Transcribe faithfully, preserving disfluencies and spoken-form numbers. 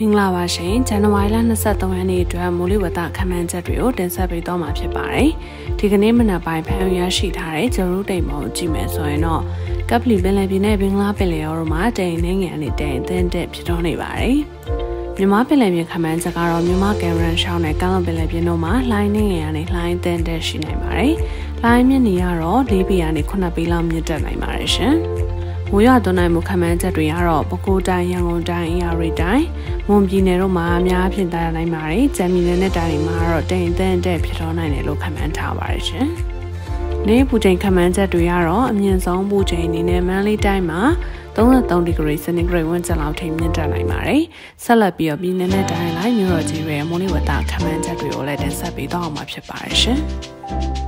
င်္ဂလာပါရှင်ဇန်နဝါရီလ၂၃ရက်နေ့အတွက်မိုးလေဝသခန့်မှန်းချက်တွေကိုတင်ဆက်ပေးသွားမှာဖြစ်ပါတယ်ဒီကနေ့မနက်ပိုင်းဖန်ရရှိထားတဲ့ဂျေရုတိမ်ပေါ်ကြည့်မယ်ဆိုရင်တော့ကပလီပင်လယ်ပြင်နဲ့ဘင်္ဂလားပင်လယ်အော်တို့မှာတိမ်နှင်းငယ်အနေနဲ့အသင်းတက်ဖြစ်တော်နေပါတယ်မြန်မာပင်လယ်ပြင်ခန့်မှန်းချက်ကတော့မြန်မာကင်ရန်ရှောင်းနဲ့ကမ်းလွန်ပင်လယ်ပြင်တို့မှာလှိုင်းနှင်းငယ်အနေနဲ့လှိုင်းအသင်းတက်ရှိနိုင်ပါတယ်လှိုင်းမြင့်နေရတော့၄ပေကနေ9ပေလောက်မြင့်တက်နိုင်ပါတယ်ရှင်မိုးရွာသွန်းနိုင်မှုခန့်မှန်းချက်တွေကတော့ပဲခူးတိုင်းရန်ကုန်တိုင်းအေရီတိုင်းမွန်ပြည်နယ်တို့မှာအများအပြားတာနိုင်ပါတယ်။ဂျမ်မီနယ်နဲ့တိုင်းတွေမှာတော့တိမ်အသင်းတက်ဖြစ်တော်နိုင်တယ်လို့ခန့်မှန်းထားပါတယ်ရှင်။နေ့ပူချိန်ခန့်မှန်းချက်တွေကတော့အမြင့်ဆုံးပူချိန်အနေနဲ့မန္တလေးတိုင်းမှာ၃၃ဒီဂရီစင်တီဂရိတ်ဝန်းကျင်လောက်ထိမြင့်တက်နိုင်ပါတယ်။ဆက်လက်ပြီးတော့ပြည်နယ်နဲ့တိုင်းလိုက်မြို့တော်ကြီးတွေမိုးလေဝသခန့်မှန်းချက်တွေကိုလည်းတင်ဆက်ပေးသွားအောင်မှာဖြစ်ပါတယ်ရှင်။